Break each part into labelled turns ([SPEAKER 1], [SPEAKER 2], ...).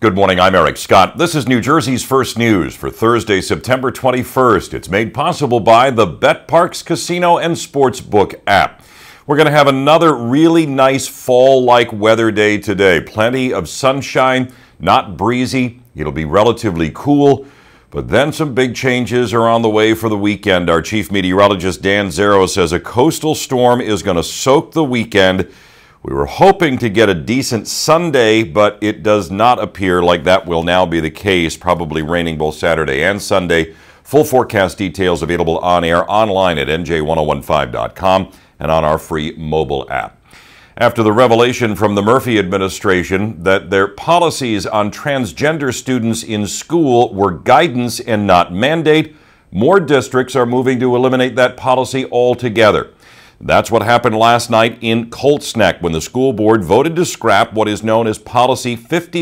[SPEAKER 1] Good morning, I'm Eric Scott. This is New Jersey's First News for Thursday, September 21st. It's made possible by the BetParx Casino and Sportsbook app. We're going to have another really nice fall-like weather day today. Plenty of sunshine, not breezy. It'll be relatively cool, but then some big changes are on the way for the weekend. Our chief meteorologist Dan Zero says a coastal storm is going to soak the weekend. We were hoping to get a decent Sunday, but it does not appear like that will now be the case. Probably raining both Saturday and Sunday. Full forecast details available on air online at nj1015.com and on our free mobile app. After the revelation from the Murphy administration that their policies on transgender students in school were guidance and not mandate, more districts are moving to eliminate that policy altogether. That's what happened last night in Colts Neck when the school board voted to scrap what is known as Policy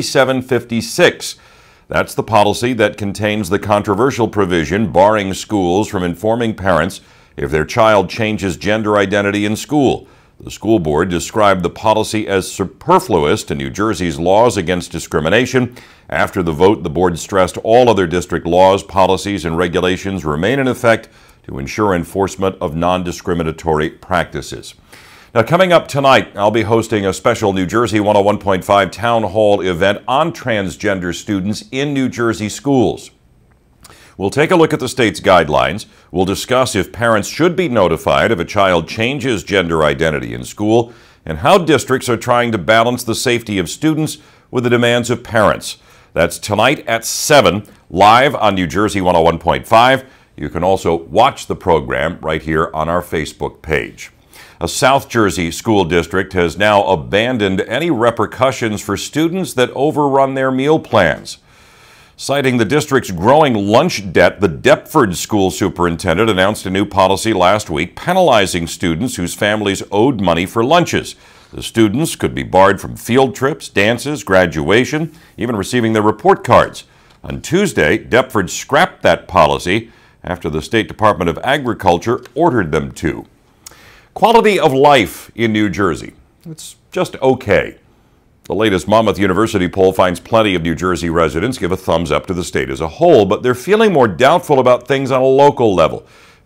[SPEAKER 1] 5756. That's the policy that contains the controversial provision barring schools from informing parents if their child changes gender identity in school. The school board described the policy as superfluous to New Jersey's laws against discrimination. After the vote, the board stressed all other district laws, policies, and regulations remain in effect to ensure enforcement of non-discriminatory practices. Now, coming up tonight, I'll be hosting a special New Jersey 101.5 town hall event on transgender students in New Jersey schools. We'll take a look at the state's guidelines. We'll discuss if parents should be notified if a child changes gender identity in school and how districts are trying to balance the safety of students with the demands of parents. That's tonight at 7, live on New Jersey 101.5. You can also watch the program right here on our Facebook page. A South Jersey school district has now abandoned any repercussions for students that overrun their meal plans. Citing the district's growing lunch debt, the Deptford school superintendent announced a new policy last week penalizing students whose families owed money for lunches. The students could be barred from field trips, dances, graduation, even receiving their report cards. On Tuesday, Deptford scrapped that policy after the State Department of Agriculture ordered them to. Quality of life in New Jersey. It's just okay. The latest Monmouth University poll finds plenty of New Jersey residents give a thumbs up to the state as a whole, but they're feeling more doubtful about things on a local level.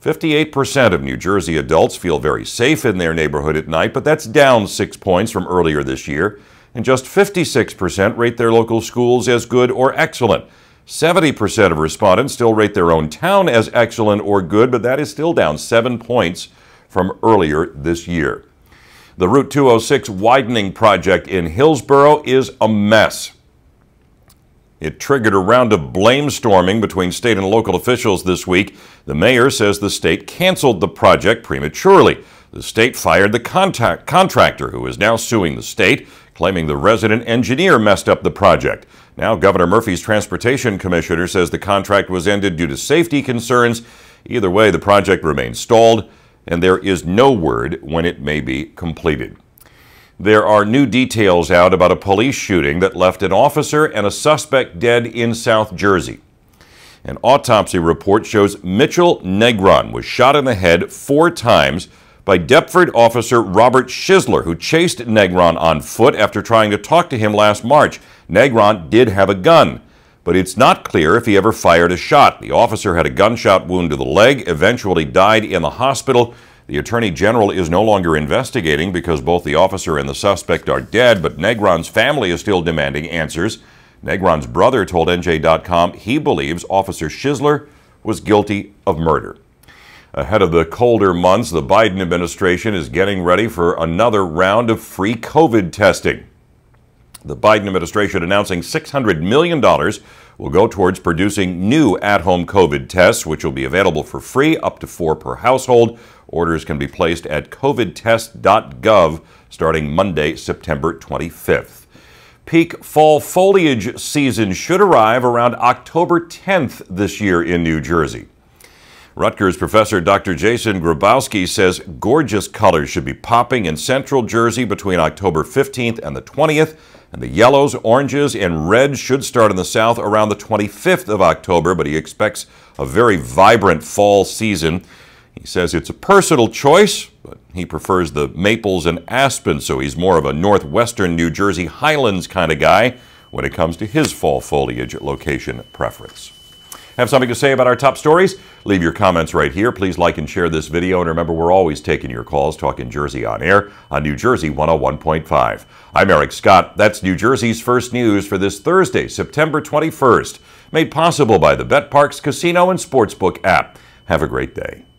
[SPEAKER 1] 58% of New Jersey adults feel very safe in their neighborhood at night, but that's down 6 points from earlier this year. And just 56% rate their local schools as good or excellent. 70% of respondents still rate their own town as excellent or good, but that is still down 7 points from earlier this year. The Route 206 widening project in Hillsborough is a mess. It triggered a round of blame-storming between state and local officials this week. The mayor says the state canceled the project prematurely. The state fired the contractor, who is now suing the state, claiming the resident engineer messed up the project. Now, Governor Murphy's transportation commissioner says the contract was ended due to safety concerns. Either way, the project remains stalled, and there is no word when it may be completed. There are new details out about a police shooting that left an officer and a suspect dead in South Jersey. An autopsy report shows Mitchell Negron was shot in the head 4 times by Deptford officer Robert Schisler, who chased Negron on foot after trying to talk to him last March. Negron did have a gun, but it's not clear if he ever fired a shot. The officer had a gunshot wound to the leg, eventually died in the hospital. The Attorney General is no longer investigating because both the officer and the suspect are dead, but Negron's family is still demanding answers. Negron's brother told NJ.com he believes Officer Schisler was guilty of murder. Ahead of the colder months, the Biden administration is getting ready for another round of free COVID testing. The Biden administration announcing $600 million will go towards producing new at-home COVID tests, which will be available for free, up to 4 per household. Orders can be placed at covidtest.gov starting Monday, September 25th. Peak fall foliage season should arrive around October 10th this year in New Jersey. Rutgers professor Dr. Jason Grabowski says gorgeous colors should be popping in central Jersey between October 15th and the 20th, and the yellows, oranges, and reds should start in the south around the 25th of October, but he expects a very vibrant fall season. He says it's a personal choice, but he prefers the maples and aspens, so he's more of a northwestern New Jersey highlands kind of guy, when it comes to his fall foliage location preference. Have something to say about our top stories? Leave your comments right here. Please like and share this video. And remember, we're always taking your calls, Talking Jersey on air on New Jersey 101.5. I'm Eric Scott. That's New Jersey's First News for this Thursday, September 21st. Made possible by the BetParx Casino and Sportsbook app. Have a great day.